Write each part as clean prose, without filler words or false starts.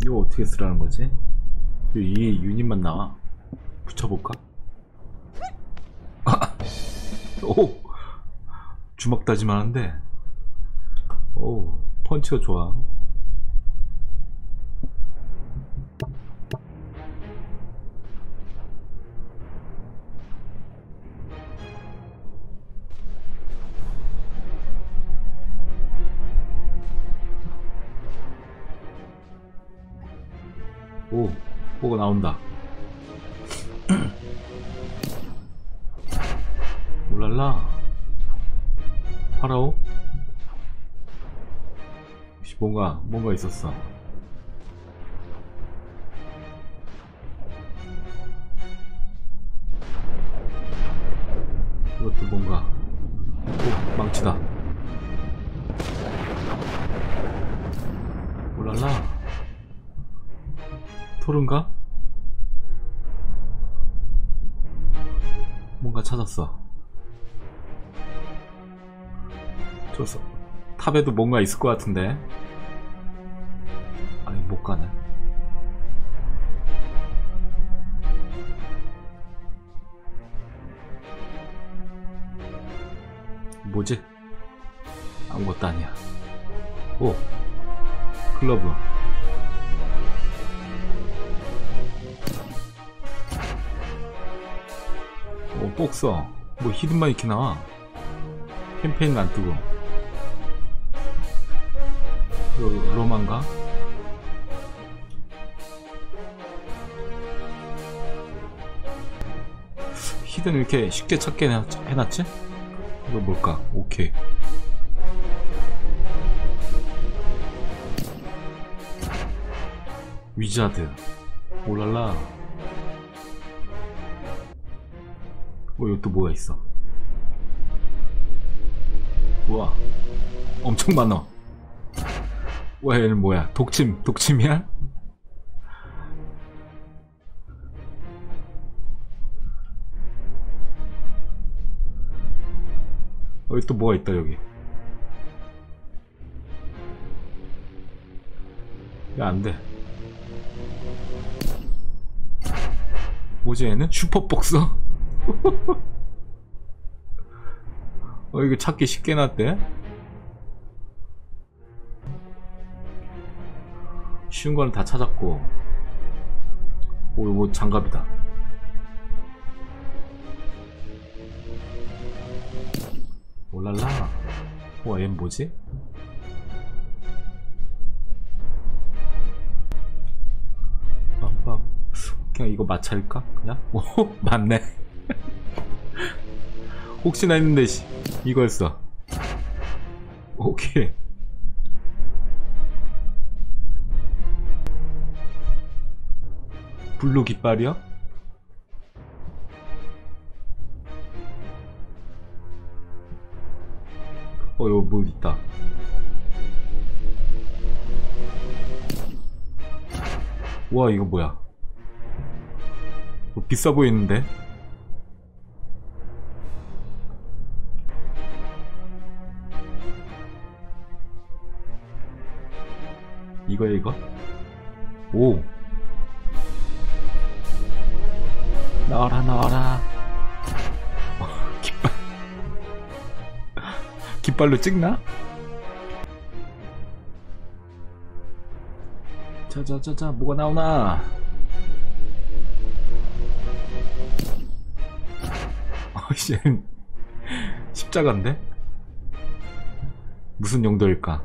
이거 어떻게 쓰라는 거지? 이 유닛만 나와. 붙여볼까? 오! 주먹 다짐만 한데. 오, 펀치가 좋아. 오, 뭐가 나온다. 올랄라. 파라오? 혹시 뭔가 있었어. 이것도 뭔가. 오, 망치다. 올랄라. 토른가? 뭔가 찾았어. 좋았어. 탑에도 뭔가 있을 것 같은데. 아니, 못 가네. 뭐지? 아무것도 아니야. 오, 클러브. 오, 복서. 뭐 히든만 이렇게 나와. 캠페인 안 뜨고. 로만가? 히든 이렇게 쉽게 찾게 해놨지? 이거 뭘까? 오케이. 위자드. 올랄라. 이거 또 뭐가 있어? 우와, 엄청 많아. 와, 얘는 뭐야? 독침이야? 여기 또 뭐가 있다, 여기. 야, 안 돼. 뭐지, 얘는? 슈퍼복서? 이거 찾기 쉽게 놨대? 쉬운 거는 다 찾았고. 오, 이거 장갑이다. 올랄라. 와, 얘는 뭐지? 빰빰. 그냥 이거 마찰일까? 그냥? 오, 맞네. 혹시나 했는데, 이거였어. 오케이. 블루 깃발이야? 이거 뭐 있다. 와, 이거 뭐야? 비싸 보이는데? 이거야, 이거? 오! 나와라, 나와라. 깃발. 깃발로 찍나? 자자자자, 뭐가 나오나? 씨, 십자가인데? 무슨 용도일까?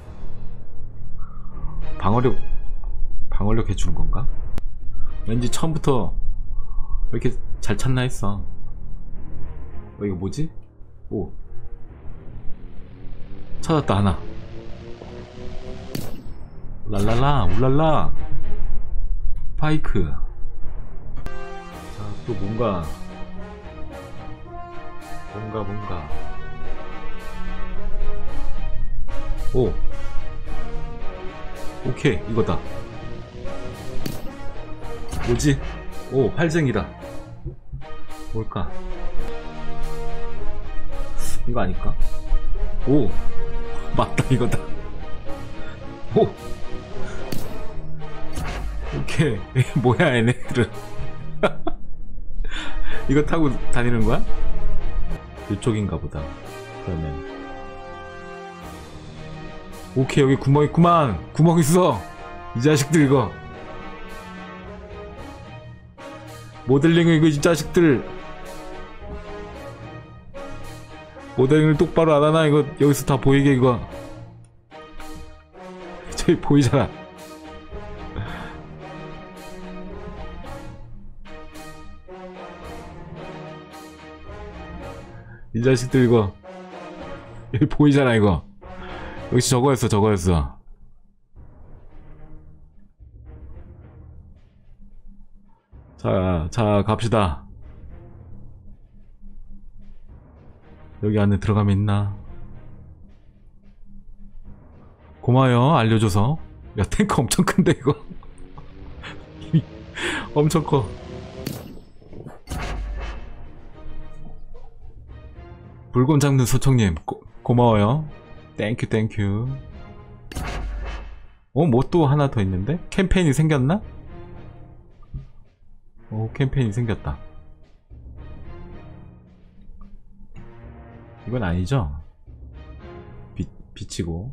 방어력 해주는 건가? 왠지 처음부터 왜 이렇게 잘 찾나 했어. 이거 뭐지? 오, 찾았다. 하나. 랄랄라, 울랄라. 파이크. 자, 또 뭔가 오, 오케이, 이거다. 뭐지? 오, 활쟁이다. 뭘까? 이거 아닐까? 오, 맞다, 이거다. 오, 이게 뭐야 얘네들은. 이거 타고 다니는 거야? 이쪽인가 보다. 그러면 오케이, 여기 구멍 있구만. 구멍 있어. 이 자식들 이거 모델링을, 이거 이 자식들 모델링을 똑바로 안 하나. 이거 여기서 다 보이게 이거. 저기 보이잖아. 이 자식들 이거 여기 보이잖아 이거. 역시 저거였어, 저거였어. 자 갑시다. 여기 안에 들어가면 있나? 고마워요 알려줘서. 야, 탱크 엄청 큰데 이거. 엄청 커. 물건 잡는 소청님 고마워요. 땡큐. 뭐 또 하나 더 있는데? 캠페인이 생겼나? 캠페인이 생겼다. 이건 아니죠? 비치고.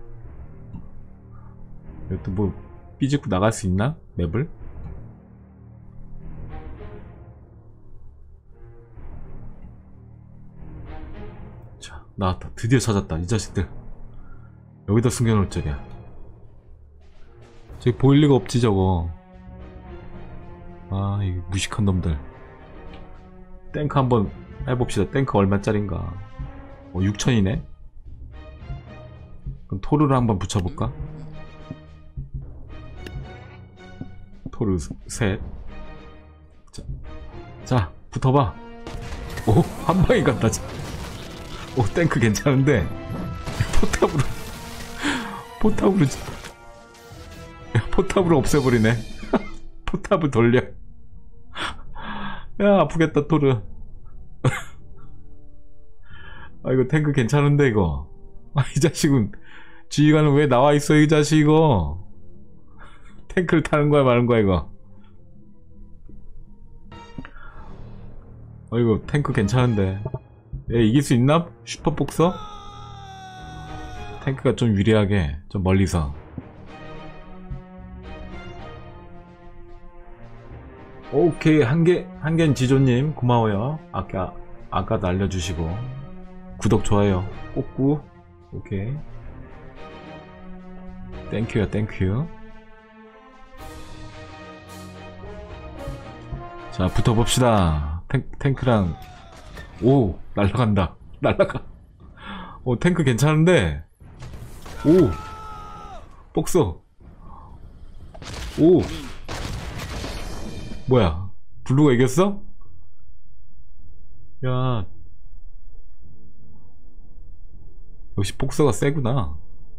여기 또 뭐 삐집고 나갈 수 있나? 맵을? 자, 나왔다. 드디어 찾았다. 이 자식들 여기다 숨겨놓을 줄이야. 저기 보일 리가 없지 저거. 아, 이 무식한 놈들. 탱크 한번 해봅시다. 탱크 얼마짜린가. 6천이네? 그럼 토르를 한번 붙여볼까? 토르 셋. 자 붙어봐. 오, 한 방에 간다. 오, 탱크 괜찮은데. 포탑으로 없애버리네. 포탑을 돌려. 야, 아프겠다 토르. 아, 이거 탱크 괜찮은데 이거. 아, 이 자식은 지휘관은 왜 나와있어 이 자식 이거. 탱크를 타는 거야 마는 거야 이거. 이거 탱크 괜찮은데. 얘 이길 수 있나? 슈퍼복서? 탱크가 좀 유리하게 좀 멀리서. 오케이, 한겐 지조님 고마워요. 아까도 알려주시고 구독 좋아요 꾹꾹. 오케이, 땡큐요 땡큐. 자 붙어봅시다. 탱크랑. 오, 날라간다. 날라가. 탱크 괜찮은데. 오, 복서. 오, 뭐야, 블루가 이겼어? 야, 역시 복서가 세구나.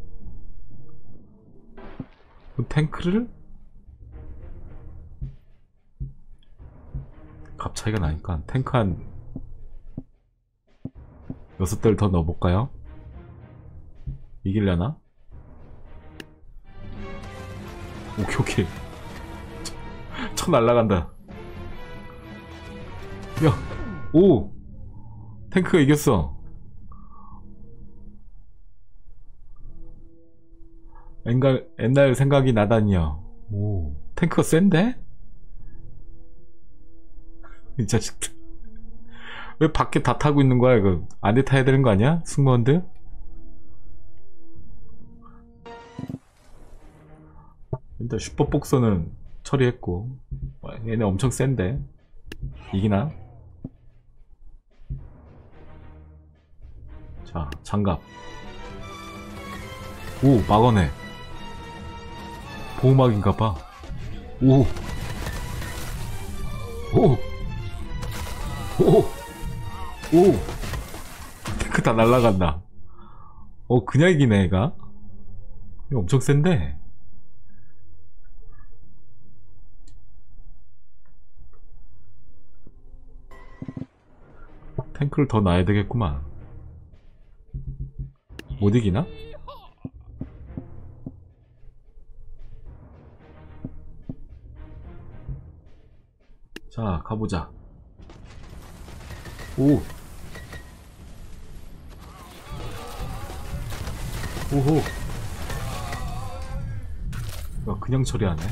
탱크를? 값 차이가 나니까 탱크 한 6대를 더 넣어볼까요? 이길려나? 오케이. 쳐 날라간다. 야, 오, 탱크가 이겼어. 옛날 생각이 나다니요. 오, 탱크가 센데? 이 자식들 왜 밖에 다 타고 있는 거야 이거. 안에 타야 되는 거 아니야? 승무원들? 일단 슈퍼복서는 처리했고. 얘네 엄청 센데 이기나? 자, 장갑. 오, 막어네. 보호막인가봐. 오, 오, 오, 오. 탱크 다 날라간다. 그냥 이기네 얘가. 이거 엄청 센데. 탱크를 더 놔야 되겠구만. 못 이기나? 자, 가보자. 오! 오호! 야, 그냥 처리하네. 야.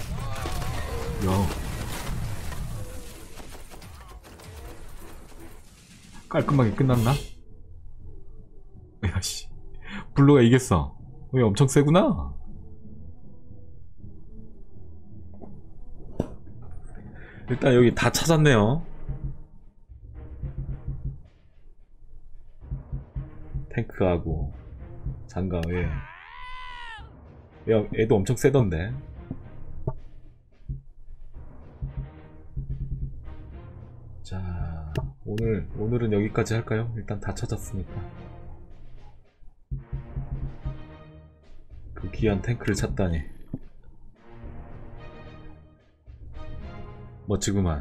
깔끔하게 끝났나? 야씨. 블루가 이겼어. 왜 엄청 세구나? 일단 여기 다 찾았네요. 탱크하고 장갑. 예. 야, 애도 엄청 세던데. 자, 오늘은 여기까지 할까요? 일단 다 찾았으니까. 그 귀한 탱크를 찾다니. 멋지구만.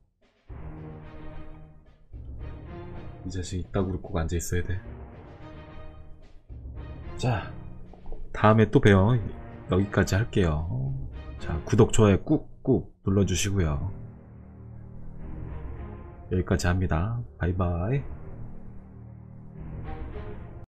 이 자식 이따구로 꼭 앉아있어야 돼. 자, 다음에 또 봬요. 여기까지 할게요. 자, 구독, 좋아요 꾹꾹 눌러주시고요. 여기까지 합니다. 바이바이.